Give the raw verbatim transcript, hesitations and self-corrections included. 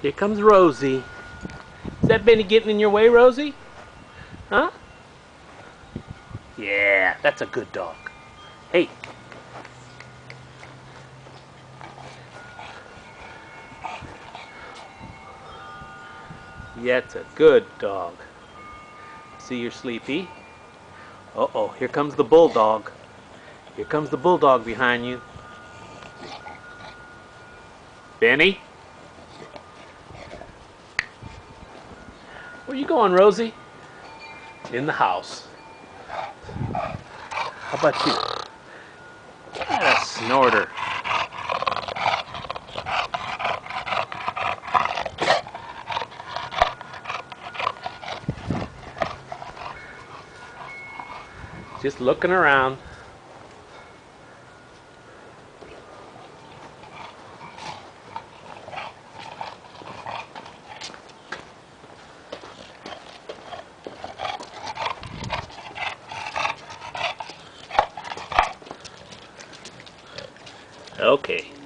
Here comes Rosie. Is that Benny getting in your way, Rosie? Huh? Yeah, that's a good dog. Hey. Yeah, it's a good dog. See, you're sleepy. Uh-oh, here comes the bulldog. Here comes the bulldog behind you. Benny? Where you going, Rosie? In the house. How about you? What a snorter. Just looking around. Okay.